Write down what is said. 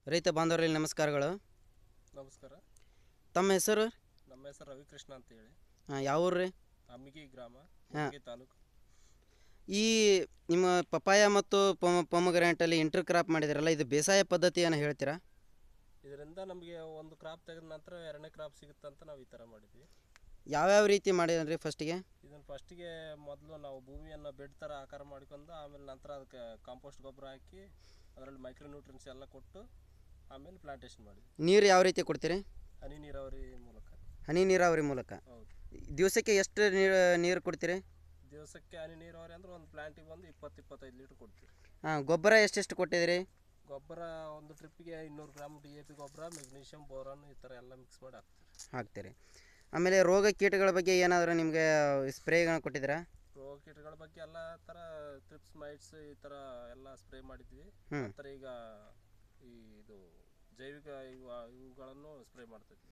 ರೈತ ಬಾಂಧವರಲ್ಲಿ ನಮಸ್ಕಾರಗಳು. ನಮಸ್ಕಾರ. ತಮ್ಮ ಹೆಸರು? ನಮ್ಮ ಹೆಸರು ರವಿಕೃಷ್ಣ ಅಂತ ಹೇಳಿ. ಯಾವ ಊರು ರೀ? ಅಮ್ಮಿಗಿ ಗ್ರಾಮ, ಹಾಂ. ಹುಮ್ಗಿ ತಾಲೂಕು. ಈ ನಿಮ್ಮ ಪಪಾಯ ಮತ್ತು ಪೊಮಗ್ರಾನೆಟಲ್ಲಿ ಇಂಟರ್ ಕ್ರಾಪ್ ಮಾಡಿದಿರಲ್ಲ, ಇದು ಬೇಸಾಯ ಪದ್ಧತಿಯನ್ನು ಹೇಳ್ತೀರಾ? ಇದರಿಂದ ನಮಗೆ ಒಂದು ಕ್ರಾಪ್ ತೆಗೆದ ನಂತರ ಎರಡನೇ ಕ್ರಾಪ್ ಸಿಗುತ್ತಂತ ನಾವು ಈ ಥರ ಮಾಡಿದ್ವಿ. ಯಾವ್ಯಾವ ರೀತಿ ಮಾಡಿದ್ರಿ ಫಸ್ಟಿಗೆ? ಇದನ್ನು ಫಸ್ಟಿಗೆ ಮೊದಲು ನಾವು ಭೂಮಿಯನ್ನು ಬೆಡ್ ಥರ ಆಕಾರ ಮಾಡ್ಕೊಂಡು ಆಮೇಲೆ ನಂತರ ಅದಕ್ಕೆ ಕಾಂಪೋಸ್ಟ್ ಗೊಬ್ಬರ ಹಾಕಿ ಅದರಲ್ಲಿ ಮೈಕ್ರೋ ನ್ಯೂಟ್ರಿಯನ್ಸ್ ಎಲ್ಲ ಕೊಟ್ಟು ಆಮೇಲೆ ಪ್ಲಾಂಟೇಶನ್ ಮಾಡಿದ್ವಿ. ನೀರು ಯಾವ ರೀತಿ ಕೊಡ್ತೀರಿ? ಹನಿ ನೀರಾವರಿ ಮೂಲಕ. ಹನಿ ನೀರಾವರಿ ಮೂಲಕ. ಹೌದು. ದಿವಸಕ್ಕೆ ಎಷ್ಟು ನೀರು ಕೊಡ್ತೀರಿ? ದಿವಸಕ್ಕೆ ಹನಿ ನೀರಾವರಿ ಅಂದ್ರೆ ಒಂದು ಪ್ಲಾಂಟಿಗೆ ಬಂದು 20-25 ಲೀಟ್ರ್ ಕೊಡ್ತೀವಿ. ಹಾಂ. ಗೊಬ್ಬರ ಎಷ್ಟೆಷ್ಟು ಕೊಟ್ಟಿದ್ದೀರಿ? ಗೊಬ್ಬರ ಒಂದು ಟ್ರಿಪ್ಪಿಗೆ 200 ಗ್ರಾಮ್ DAP ಗೊಬ್ಬರ, ಮೆಗ್ನೀಷಿಯಮ್, ಬೋರಾನ್ ಈ ಥರ ಎಲ್ಲ ಮಿಕ್ಸ್ ಮಾಡಿ ಹಾಕ್ತೀರಿ. ಆಮೇಲೆ ರೋಗ ಕೀಟಗಳ ಬಗ್ಗೆ ಏನಾದರೂ ನಿಮಗೆ ಸ್ಪ್ರೇಗಳನ್ನ ಕೊಟ್ಟಿದ್ದೀರಾ? ರೋಗ ಕೀಟಗಳ ಬಗ್ಗೆ ಎಲ್ಲ ಥರ ಟ್ರಿಪ್ಸ್, ಮೈಟ್ಸ್ ಈ ಥರ ಎಲ್ಲ ಸ್ಪ್ರೇ ಮಾಡಿದ್ವಿ. ನಂತರ ಈಗ ಇದು ಜೈವಿಕ ಇವುಗಳನ್ನು ಸ್ಪ್ರೇ ಮಾಡ್ತಿದ್ವಿ.